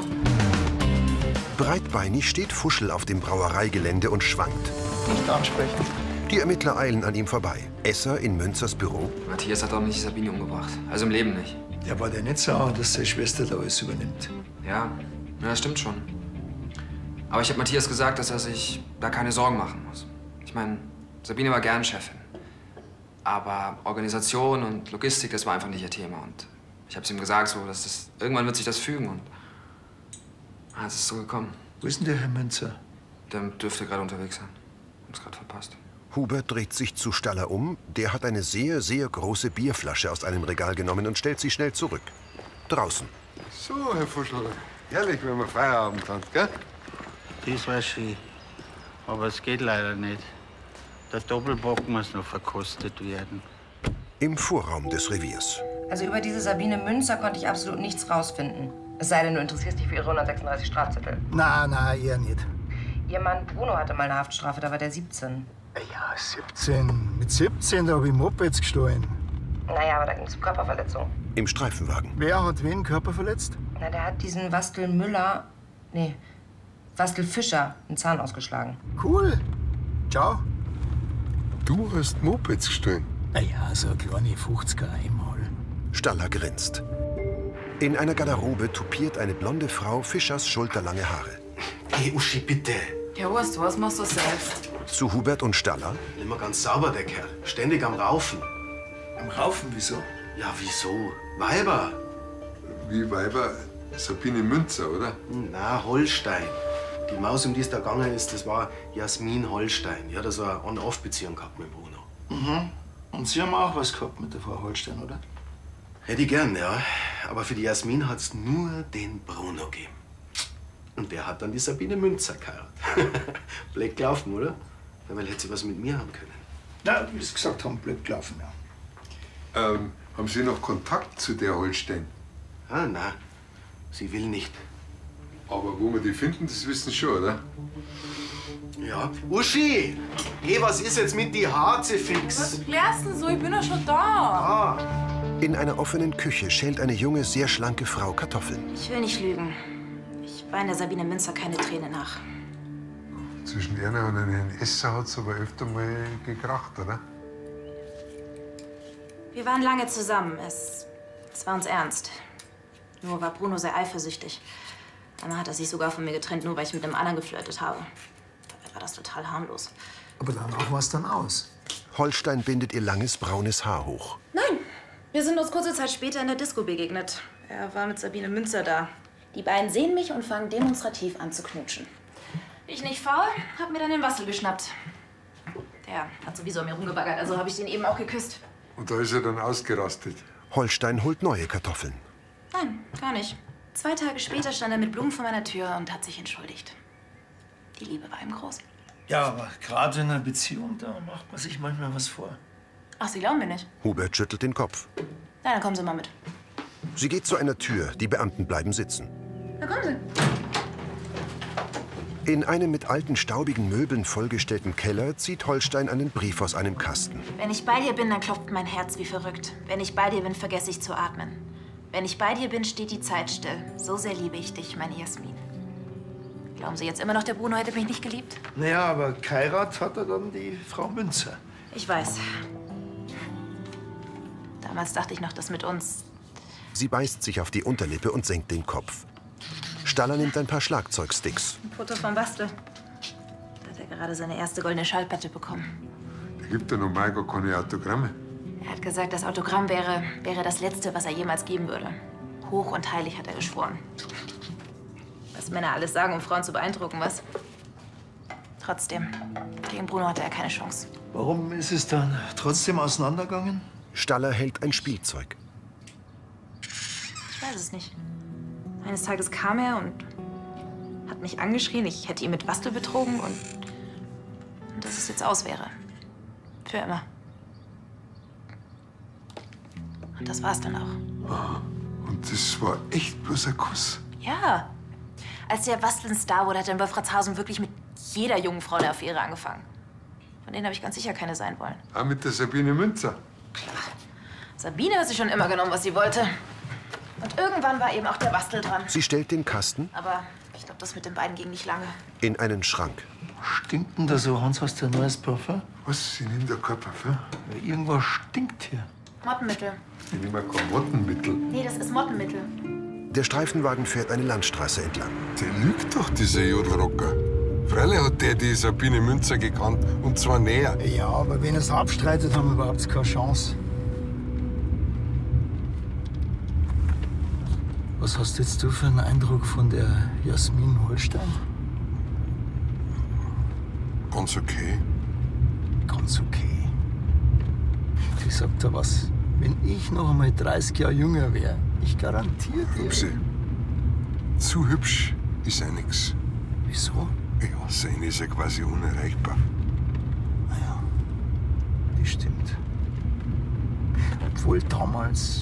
Breitbeinig steht Fuschel auf dem Brauereigelände und schwankt. Nicht ansprechen. Die Ermittler eilen an ihm vorbei. Esser in Münzers Büro. Matthias hat auch nicht Sabine umgebracht. Also im Leben nicht. Ja, war der nicht sauer, dass seine Schwester da alles übernimmt? Ja, ja, das stimmt schon. Aber ich habe Matthias gesagt, dass er sich da keine Sorgen machen muss. Ich meine, Sabine war gern Chefin. Aber Organisation und Logistik, das war einfach nicht ihr Thema. Und ich habe es ihm gesagt, so, dass das, irgendwann wird sich das fügen. Und ah, es ist so gekommen. Wo ist denn der Herr Münzer? Der dürfte gerade unterwegs sein. Hab's gerade verpasst. Hubert dreht sich zu Staller um. Der hat eine sehr, sehr große Bierflasche aus einem Regal genommen und stellt sie schnell zurück. Draußen. So, Herr Fuschel, herrlich, wenn man Feierabend hat, gell? Das war schön. Aber es geht leider nicht. Der Doppelbock muss noch verkostet werden. Im Vorraum des Reviers. Also über diese Sabine Münzer konnte ich absolut nichts rausfinden. Es sei denn, du interessierst dich für ihre hundertsechsunddreißig Strafzettel. Na, na, eher nicht. Ihr Mann Bruno hatte mal eine Haftstrafe, da war der siebzehn. Ja, siebzehn. Mit siebzehn, da hab ich Mopeds gestohlen. Naja, aber da ging es um Körperverletzung. Im Streifenwagen. Wer hat wen Körper verletzt? Na, der hat diesen Wastel Müller, nee, Wastel Fischer, einen Zahn ausgeschlagen. Cool. Ciao. Du hast Mopeds gestohlen? Na ja, so eine kleine fünfziger einmal. Staller grinst. In einer Garderobe tupiert eine blonde Frau Fischers schulterlange Haare. Hey, Uschi, bitte. Ja, weißt du was, machst du selbst? Zu Hubert und Staller. Nicht mehr ganz sauber, der Kerl. Ständig am Raufen. Am Raufen, wieso? Ja, wieso? Weiber. Wie Weiber? Sabine Münzer, oder? Na, Holstein. Die Maus, um die es da gegangen ist, das war Jasmin Holstein. Die hat so eine On-Off-Beziehung gehabt mit Bruno. Mhm. Und Sie haben auch was gehabt mit der Frau Holstein, oder? Hätte ich gern, ja. Aber für die Jasmin hat's nur den Bruno gegeben. Und der hat dann die Sabine Münzer geheiratet. Blöd gelaufen, oder? Ja, weil hätte sie was mit mir haben können. Na, wie Sie gesagt haben, blöd gelaufen, ja. Ähm, haben Sie noch Kontakt zu der Holstein? Ah, nein. Sie will nicht. Aber wo wir die finden, das wissen Sie schon, oder? Ja. Uschi! Hey, was ist jetzt mit die Harze fix? Was klärst denn so? Ich bin doch schon da. Ah. In einer offenen Küche schält eine junge, sehr schlanke Frau Kartoffeln. Ich will nicht lügen. Ich weine Sabine Münzer keine Träne nach. Zwischen Erna und einem Herrn Esser hat es aber öfter mal gekracht, oder? Wir waren lange zusammen. Es, es war uns ernst. Nur war Bruno sehr eifersüchtig. Einmal hat er sich sogar von mir getrennt, nur weil ich mit einem anderen geflirtet habe. Dabei war das total harmlos. Aber danach war es dann aus. Holstein bindet ihr langes, braunes Haar hoch. Nein, wir sind uns kurze Zeit später in der Disco begegnet. Er war mit Sabine Münzer da. Die beiden sehen mich und fangen demonstrativ an zu knutschen. Ich nicht faul, hab mir dann den Wastel geschnappt. Der hat sowieso an mir rumgebaggert, also habe ich den eben auch geküsst. Und da ist er dann ausgerastet. Holstein holt neue Kartoffeln. Nein, gar nicht. Zwei Tage später stand er mit Blumen vor meiner Tür und hat sich entschuldigt. Die Liebe war ihm groß. Ja, aber gerade in einer Beziehung, da macht man sich manchmal was vor. Ach, Sie glauben mir nicht? Hubert schüttelt den Kopf. Na, dann kommen Sie mal mit. Sie geht zu einer Tür. Die Beamten bleiben sitzen. Na, kommen Sie. In einem mit alten, staubigen Möbeln vollgestellten Keller zieht Holstein einen Brief aus einem Kasten. Wenn ich bei dir bin, dann klopft mein Herz wie verrückt. Wenn ich bei dir bin, vergesse ich zu atmen. Wenn ich bei dir bin, steht die Zeit still. So sehr liebe ich dich, meine Jasmin. Glauben Sie jetzt immer noch, der Bruno hätte mich nicht geliebt? Naja, aber geheiratet hat er dann die Frau Münzer. Ich weiß. Damals dachte ich noch, das mit uns. Sie beißt sich auf die Unterlippe und senkt den Kopf. Staller nimmt ein paar Schlagzeugsticks. Ein Foto vom Bastel. Da hat er gerade seine erste goldene Schallplatte bekommen. Da gibt er noch mal gar keine Autogramme. Er hat gesagt, das Autogramm wäre, wäre das Letzte, was er jemals geben würde. Hoch und heilig hat er geschworen. Was Männer alles sagen, um Frauen zu beeindrucken, was? Trotzdem, gegen Bruno hatte er keine Chance. Warum ist es dann trotzdem auseinandergegangen? Staller hält ein Spielzeug. Ich weiß es nicht. Eines Tages kam er und hat mich angeschrien, ich hätte ihn mit Bastel betrogen und, und dass es jetzt aus wäre. Für immer. Und das war's dann auch. Aha. Und das war echt bloß ein Kuss? Ja. Als der Bastel ein Star wurde, hat er in Wolfratshausen wirklich mit jeder jungen Frau eine Affäre angefangen. Von denen habe ich ganz sicher keine sein wollen. Auch mit der Sabine Münzer? Sabine hat sich schon immer genommen, was sie wollte. Und irgendwann war eben auch der Bastel dran. Sie stellt den Kasten Aber ich glaube, das mit den beiden ging nicht lange. in einen Schrank. Stinkt denn da so? Hans, hast du ein neues Parfum? Was? Sie nehmen da kein Parfum? Ja, irgendwas stinkt hier. Mottenmittel. Ich nehme kein Mottenmittel. Nee, das ist Mottenmittel. Der Streifenwagen fährt eine Landstraße entlang. Der lügt doch, dieser Jodelrocker. Freilich hat der die Sabine Münzer gekannt, und zwar näher. Ja, aber wenn er es abstreitet, haben wir überhaupt keine Chance. Was hast jetzt du für einen Eindruck von der Jasmin Holstein? Ganz okay. Ganz okay. Ich sag dir was, wenn ich noch einmal dreißig Jahre jünger wäre, ich garantiere dir... Hupsi, zu hübsch ist ja nix. Wieso? Ja, sein ist ja quasi unerreichbar. Naja, wollte damals...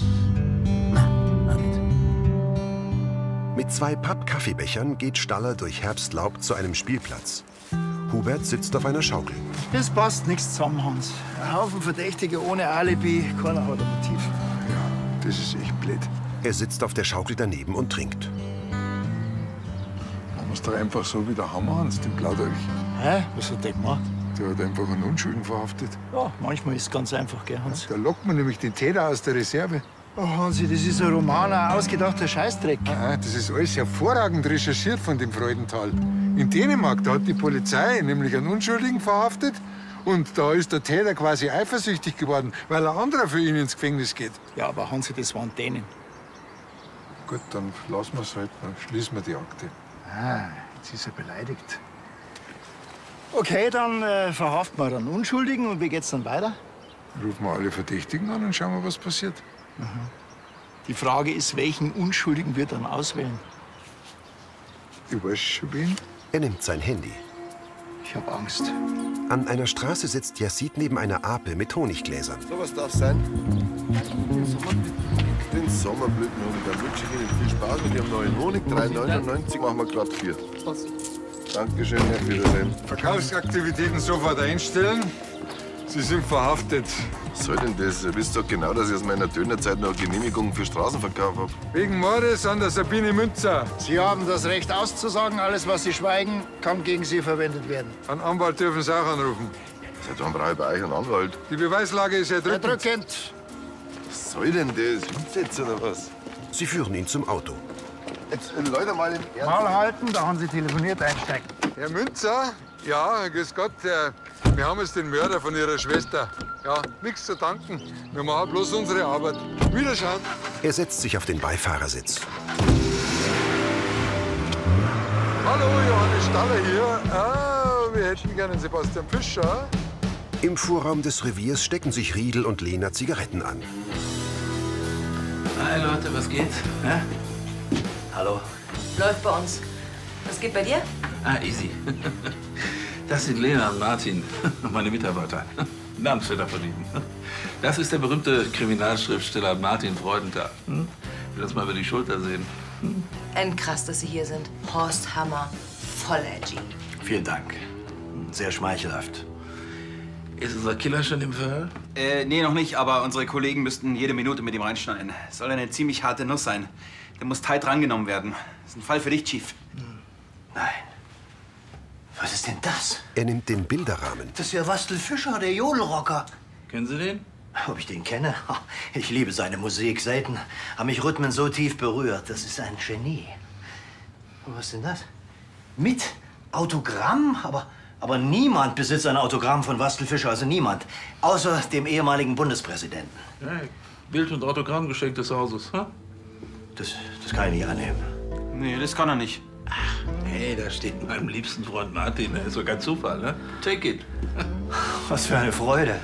Mit zwei Papp-Kaffeebechern geht Staller durch Herbstlaub zu einem Spielplatz. Hubert sitzt auf einer Schaukel. Das passt nichts zusammen, Hans. Ein Haufen Verdächtige ohne Alibi, keiner hat ein Motiv. Ja, das ist echt blöd. Er sitzt auf der Schaukel daneben und trinkt. Man muss doch einfach so wie der Hammer, Hans, den Blaudolch. Hä? Was hat der gemacht? Der hat einfach einen Unschuldigen verhaftet. Ja, manchmal ist es ganz einfach, gell, Hans? Da lockt man nämlich den Täter aus der Reserve. Oh, Hansi, das ist ein Roman, ein ausgedachter Scheißdreck. Ah, das ist alles hervorragend recherchiert von dem Freudenthal. In Dänemark, da hat die Polizei nämlich einen Unschuldigen verhaftet. Und da ist der Täter quasi eifersüchtig geworden, weil ein anderer für ihn ins Gefängnis geht. Ja, aber Hansi, das waren Dänen. Gut, dann lassen wir es halt. Dann schließen wir die Akte. Ah, jetzt ist er beleidigt. Okay, dann äh, verhaften wir einen Unschuldigen. Und wie geht's dann weiter? Rufen wir alle Verdächtigen an und schauen wir, was passiert. Mhm. Die Frage ist, welchen Unschuldigen wir dann auswählen. Ich weiß schon wen. Er nimmt sein Handy. Ich habe Angst. An einer Straße sitzt Yazid neben einer Ape mit Honiggläsern. So was darf sein. Den Sommerblütenhonig. Dann wünsche ich Ihnen viel Spaß mit Ihrem neuen Honig. drei neunundneunzig machen wir gerade vier. Dankeschön, Herr Wiedersehen. Verkaufsaktivitäten sofort einstellen. Sie sind verhaftet. Was soll denn das? Ihr wisst doch genau, dass ich aus meiner Dönerzeit noch eine Genehmigung für Straßenverkauf habe. Wegen Mordes an der Sabine Münzer. Sie haben das Recht auszusagen. Alles, was Sie schweigen, kann gegen Sie verwendet werden. Einen Anwalt dürfen Sie auch anrufen. Seit wann brauche ich bei euch einen Anwalt? Die Beweislage ist erdrückend. Erdrückend. Was soll denn das? Hinsetz oder was? Sie führen ihn zum Auto. Jetzt, äh, Leute, mal im Ernst. Mal halten, da haben Sie telefoniert, einsteigen. Herr Münzer? Ja, grüß Gott. Äh, wir haben jetzt den Mörder von Ihrer Schwester. Ja, nichts zu danken. Wir machen bloß unsere Arbeit. Wiederschauen. Er setzt sich auf den Beifahrersitz. Hallo, Johannes Staller hier. Ah, wir hätten gerne Sebastian Fischer. Im Vorraum des Reviers stecken sich Riedel und Lena Zigaretten an. Hi Leute, was geht? Ja? Hallo. Läuft bei uns. Was geht bei dir? Ah, easy. Das sind Lena und Martin, meine Mitarbeiter. Namensvetter von ihnen. Das ist der berühmte Kriminalschriftsteller Martin Freudenthal. Hm? Ich will das mal über die Schulter sehen. Hm? Endkrass, dass Sie hier sind. Horst Hammer. Voll edgy. Vielen Dank. Sehr schmeichelhaft. Ist unser Killer schon im Verhör? Äh, nee, noch nicht, aber unsere Kollegen müssten jede Minute mit ihm reinschneiden. Soll eine ziemlich harte Nuss sein. Der muss tight rangenommen werden. Das ist ein Fall für dich, Chief. Nein. Was ist denn das? Er nimmt den Bilderrahmen. Das ist ja Wastel Fischer, der Jodelrocker. Kennen Sie den? Ob ich den kenne? Ich liebe seine Musik. Selten haben mich Rhythmen so tief berührt. Das ist ein Genie. Und was ist denn das? Mit Autogramm? Aber, aber niemand besitzt ein Autogramm von Wastel Fischer. Also niemand. Außer dem ehemaligen Bundespräsidenten. Ja, Bild- und Autogrammgeschenk des Hauses. Hm? Das, das kann ich nicht annehmen. Nee, das kann er nicht. Ach, hey, da steht meinem liebsten Freund Martin. Das ist so kein Zufall, ne? Take it. Was für eine Freude.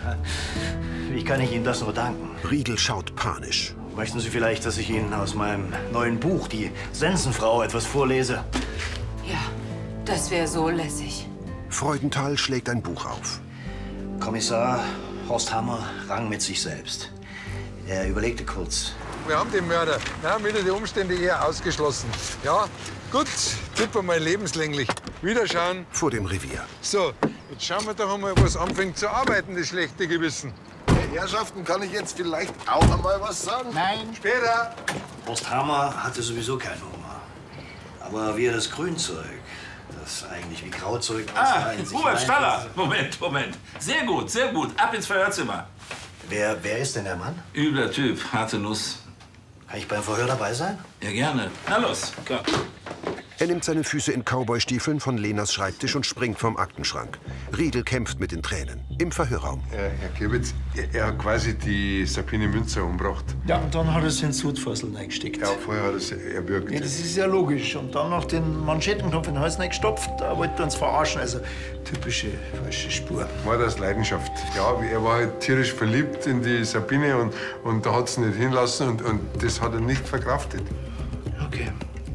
Wie kann ich Ihnen das nur danken? Riedel schaut panisch. Möchten Sie vielleicht, dass ich Ihnen aus meinem neuen Buch, die Sensenfrau, etwas vorlese? Ja, das wäre so lässig. Freudenthal schlägt ein Buch auf. Kommissar Horst Hammer rang mit sich selbst. Er überlegte kurz. Wir haben den Mörder. Na, mit den Umständen eher ausgeschlossen. Ja, gut. Tippe mal lebenslänglich. Wiederschauen. Vor dem Revier. So, jetzt schauen wir doch einmal, was anfängt zu arbeiten, das schlechte Gewissen. Herrschaften, kann ich jetzt vielleicht auch einmal was sagen? Nein. Später. Horst Hammer hatte sowieso keinen Hunger. Aber wie das Grünzeug, das eigentlich wie Grauzeug Ah, aussah, in sich Hubert Staller. reinfasste. Moment, Moment. Sehr gut, sehr gut. Ab ins Verhörzimmer. Wer, wer ist denn der Mann? Übler Typ, harte Nuss. Kann ich beim Verhör dabei sein? Ja, gerne. Na los, komm. Er nimmt seine Füße in Cowboystiefeln von Lenas Schreibtisch und springt vom Aktenschrank. Riedel kämpft mit den Tränen. Im Verhörraum. Äh, Herr Kirbitz, er, er hat quasi die Sabine Münzer umgebracht. Ja, und dann hat er sie in Sudfassel reingesteckt. Ja, vorher hat er sie erwürgt. Ja, das ist ja logisch. Und dann noch den Manschettenknopf in den Hals gestopft. Da wollte er uns verarschen. Also typische falsche Spur. Mord aus Leidenschaft. Ja, er war halt tierisch verliebt in die Sabine und, und da hat sie nicht hinlassen und, und das hat er nicht verkraftet. Okay.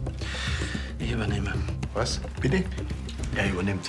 Ich übernehme. Was? Bitte? Er übernimmt.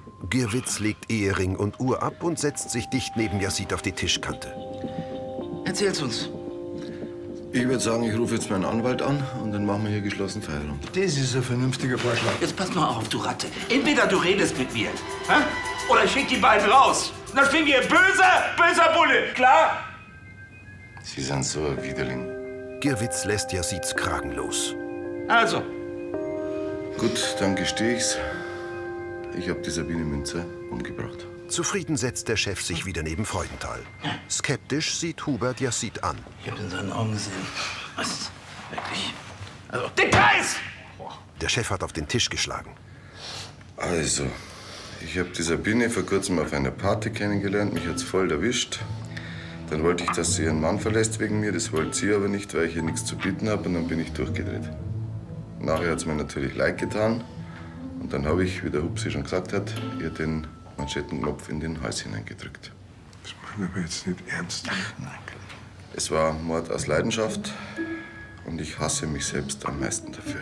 Girwitz legt Ehering und Uhr ab und setzt sich dicht neben Yazid auf die Tischkante. Erzähl's uns. Ich würde sagen, ich rufe jetzt meinen Anwalt an und dann machen wir hier geschlossen Feierabend. Das ist ein vernünftiger Vorschlag. Jetzt pass mal auf, du Ratte. Entweder du redest mit mir, hä? Oder ich schick die beiden raus. Dann spielen wir böser, böser Bulle, klar? Sie sind so ein Widerling. Girwitz lässt Yazid's Kragen los. Also. Gut, dann gestehe ich's. Ich habe die Sabine Münzer umgebracht. Zufrieden setzt der Chef sich wieder neben Freudenthal. Skeptisch sieht Hubert Yazid an. Ich habe in seinen Augen gesehen. Was ist wirklich? Also, Details! Der Chef hat auf den Tisch geschlagen. Also, ich habe die Sabine vor kurzem auf einer Party kennengelernt. Mich hat's voll erwischt. Dann wollte ich, dass sie ihren Mann verlässt wegen mir. Das wollte sie aber nicht, weil ich ihr nichts zu bieten habe. Und dann bin ich durchgedreht. Nachher hat's mir natürlich leid getan. Und dann habe ich, wie der Hupsi schon gesagt hat, ihr den Manschettenknopf in den Hals hineingedrückt. Das meinen wir jetzt nicht ernst. Nein. Es war Mord aus Leidenschaft und ich hasse mich selbst am meisten dafür.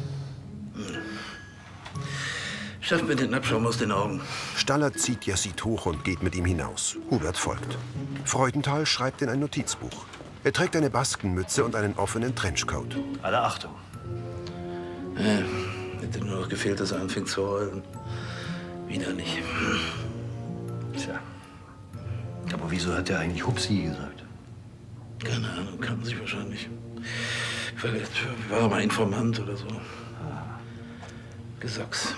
Schaff mir den Abschaum aus den Augen. Staller zieht Yazid hoch und geht mit ihm hinaus. Hubert folgt. Freudenthal schreibt in ein Notizbuch. Er trägt eine Baskenmütze und einen offenen Trenchcoat. Alle Achtung. Ja, hätte nur noch gefehlt, dass er anfängt zu heulen. Wieder nicht. Tja. Aber wieso hat er eigentlich Hupsi gesagt? Keine Ahnung, kannten sich wahrscheinlich. Vielleicht war er mal Informant oder so. Gesocks.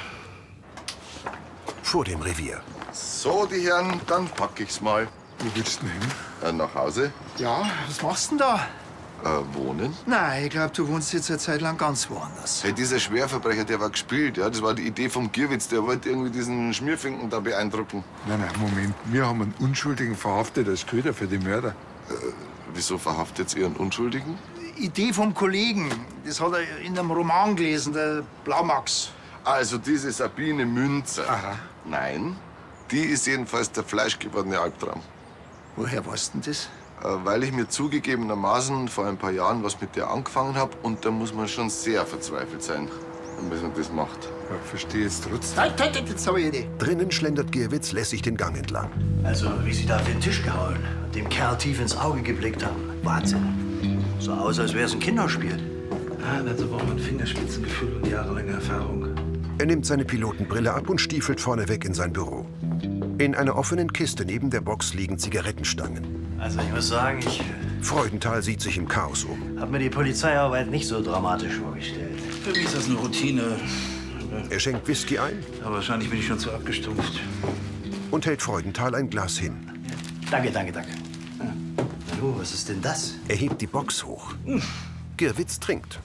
Vor dem Revier. So, die Herren, dann pack ich's mal. Wo willst du denn hin? Äh, nach Hause. Ja, was machst du denn da? Äh, wohnen. Nein, ich glaube, du wohnst jetzt eine Zeit lang ganz woanders. Hey, dieser Schwerverbrecher, der war gespielt. Ja? Das war die Idee vom Girwitz. Der wollte irgendwie diesen Schmierfinken da beeindrucken. Nein, nein, Moment. Wir haben einen Unschuldigen verhaftet als Köder für die Mörder. Äh, wieso verhaftet ihr einen Unschuldigen? Idee vom Kollegen. Das hat er in einem Roman gelesen, der Blaumax. Also diese Sabine Münzer. Aha. Nein, die ist jedenfalls der fleischgewordene Albtraum. Woher weißt du denn das? Äh, weil ich mir zugegebenermaßen vor ein paar Jahren was mit der angefangen habe. Und da muss man schon sehr verzweifelt sein, wenn man das macht. Ja, verstehe jetzt trotzdem. Nein, nein, nein, jetzt habe ich eine Idee. Drinnen schlendert Girwitz lässig den Gang entlang. Also, wie Sie da auf den Tisch gehauen und dem Kerl tief ins Auge geblickt haben. Wahnsinn. So aus, als wäre es ein Kinderspiel. Ah, dazu braucht man Fingerspitzengefühl und jahrelange Erfahrung. Er nimmt seine Pilotenbrille ab und stiefelt vorneweg in sein Büro. In einer offenen Kiste neben der Box liegen Zigarettenstangen. Also, ich muss sagen, ich Freudenthal sieht sich im Chaos um. habe mir die Polizeiarbeit nicht so dramatisch vorgestellt. Für mich ist das eine Routine. Er schenkt Whisky ein. Aber wahrscheinlich bin ich schon zu abgestumpft. Und hält Freudenthal ein Glas hin. Danke, danke, danke. Hallo, was ist denn das? Er hebt die Box hoch. Girwitz trinkt.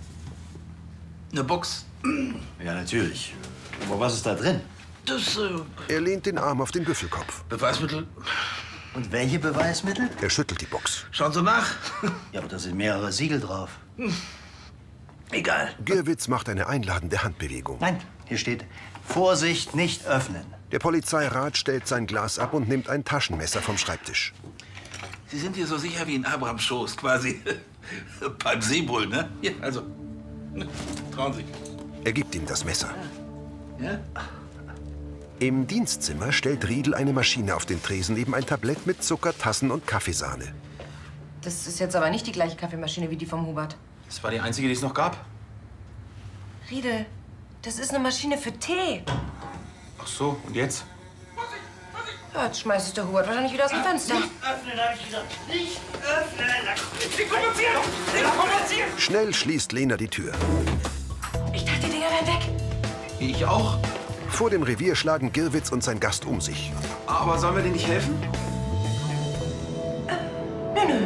Eine Box? Ja, natürlich. Aber was ist da drin? Das, äh... Er lehnt den Arm auf den Büffelkopf. Beweismittel? Und welche Beweismittel? Er schüttelt die Box. Schauen Sie nach. Ja, aber da sind mehrere Siegel drauf. Hm. Egal. Girwitz macht eine einladende Handbewegung. Nein, hier steht, Vorsicht, nicht öffnen. Der Polizeirat stellt sein Glas ab und nimmt ein Taschenmesser vom Schreibtisch. Sie sind hier so sicher wie in Abrahams Schoß, quasi. Beim Seebull, ne? Hier, also. Trauen Sie. Er gibt ihm das Messer. Ja? Im Dienstzimmer stellt Riedel eine Maschine auf den Tresen neben ein Tablett mit Zucker, Tassen und Kaffeesahne. Das ist jetzt aber nicht die gleiche Kaffeemaschine wie die vom Hubert. Das war die einzige, die es noch gab. Riedel, das ist eine Maschine für Tee. Ach so, und jetzt? Ja, jetzt schmeißt es der Hubert wahrscheinlich wieder aus dem Fenster. Öffnen, hab ich gesagt. Nicht öffnen! Sie provozieren! Sie provozieren! Schnell schließt Lena die Tür. Ich dachte, die Dinger wären weg. Ich auch. Vor dem Revier schlagen Girwitz und sein Gast um sich. Aber sollen wir denen nicht helfen? Nö, nö.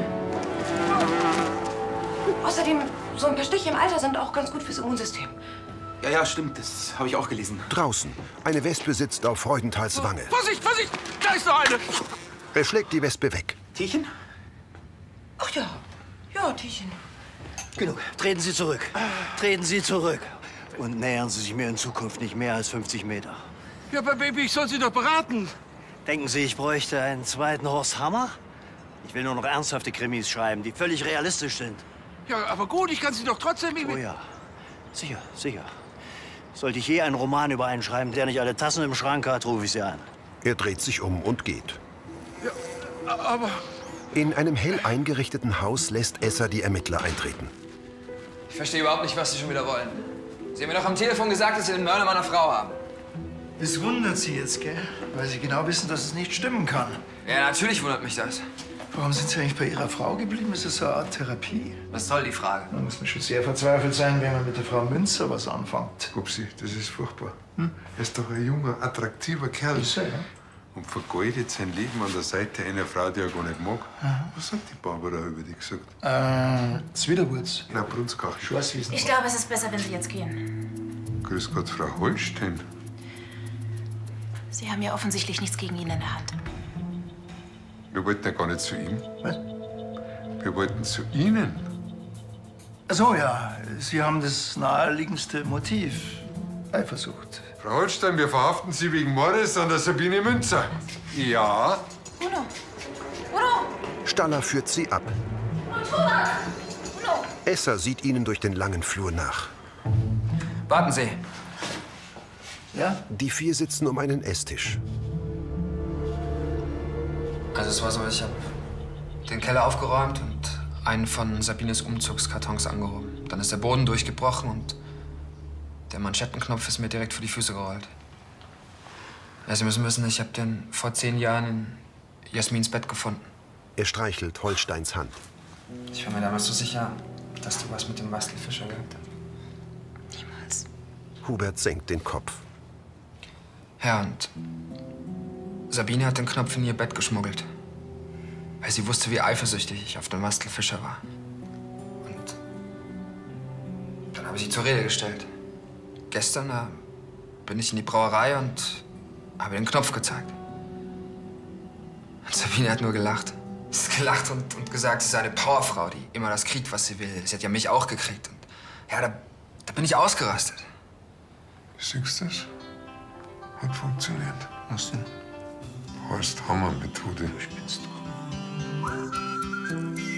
Außerdem, so ein paar Stiche im Alter sind auch ganz gut fürs Immunsystem. Ja, ja, stimmt. Das habe ich auch gelesen. Draußen. Eine Wespe sitzt auf Freudenthals Wange. Vorsicht, Vorsicht! Da ist noch eine! Er schlägt die Wespe weg. Tierchen? Ach ja. Ja, Tierchen. Genug. Treten Sie zurück. Treten Sie zurück. Und nähern Sie sich mir in Zukunft nicht mehr als fünfzig Meter. Ja, aber Baby, ich soll Sie doch beraten. Denken Sie, ich bräuchte einen zweiten Horst Hammer? Ich will nur noch ernsthafte Krimis schreiben, die völlig realistisch sind. Ja, aber gut, ich kann Sie doch trotzdem... Oh ja. Sicher, sicher. Sollte ich je einen Roman über einen schreiben, der nicht alle Tassen im Schrank hat, rufe ich Sie an. Er dreht sich um und geht. Ja, aber... In einem hell eingerichteten Haus lässt Esser die Ermittler eintreten. Ich verstehe überhaupt nicht, was Sie schon wieder wollen. Sie haben mir doch am Telefon gesagt, dass Sie den Mörder meiner Frau haben. Das wundert Sie jetzt, gell? Weil Sie genau wissen, dass es nicht stimmen kann. Ja, natürlich wundert mich das. Warum sind Sie eigentlich bei Ihrer Frau geblieben? Ist das so eine Art Therapie? Was soll die Frage? Da muss man schon sehr verzweifelt sein, wenn man mit der Frau Münzer was anfängt. Upsi, das ist furchtbar. Hm? Er ist doch ein junger, attraktiver Kerl. Ist er, ja? Und vergeudet sein Leben an der Seite einer Frau, die er gar nicht mag. Aha. Was sagt die Barbara über dich gesagt? Äh, Zwiderwurz. Na, Brunskach. Schwarzwiesen. Ich glaube, es ist besser, wenn Sie jetzt gehen. Grüß Gott, Frau Holstein. Sie haben ja offensichtlich nichts gegen ihn in der Hand. Wir wollten ja gar nicht zu ihm. Was? Wir wollten zu Ihnen. Ach so, ja. Sie haben das naheliegendste Motiv. Eifersucht. Frau Holstein, wir verhaften Sie wegen Mordes an der Sabine Münzer. Ja. Bruno! Bruno! Staller führt sie ab. Thomas! Bruno! Esser sieht ihnen durch den langen Flur nach. Warten Sie. Ja? Die vier sitzen um einen Esstisch. Also es war so, ich habe den Keller aufgeräumt und einen von Sabines Umzugskartons angehoben. Dann ist der Boden durchgebrochen und der Manschettenknopf ist mir direkt vor die Füße gerollt. Ja, Sie müssen wissen, ich habe den vor zehn Jahren in Jasmins Bett gefunden. Er streichelt Holsteins Hand. Ich war mir damals so sicher, dass du was mit dem Bastelfischer gehabt hast. Niemals. Hubert senkt den Kopf. Ja, und Sabine hat den Knopf in ihr Bett geschmuggelt. Weil sie wusste, wie eifersüchtig ich auf den Bastelfischer war. Und dann habe ich sie zur Rede gestellt. Gestern da bin ich in die Brauerei und habe den Knopf gezeigt. Und Sabine hat nur gelacht. Sie hat gelacht und, und gesagt, sie sei eine Powerfrau, die immer das kriegt, was sie will. Sie hat ja mich auch gekriegt. Und ja, da, da bin ich ausgerastet. Siehst du das? Hat funktioniert. Was denn? Heißt Hammermethode. Du spinnst doch.